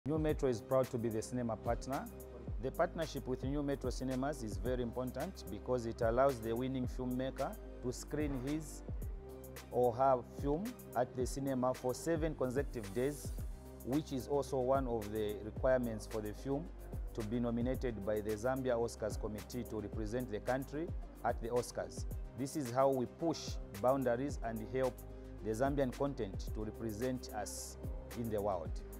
New Metro is proud to be the cinema partner. The partnership with New Metro Cinemas is very important because it allows the winning filmmaker to screen his or her film at the cinema for 7 consecutive days, which is also one of the requirements for the film to be nominated by the Zambia Oscars committee to represent the country at the Oscars. This is how we push boundaries and help the Zambian content to represent us in the world.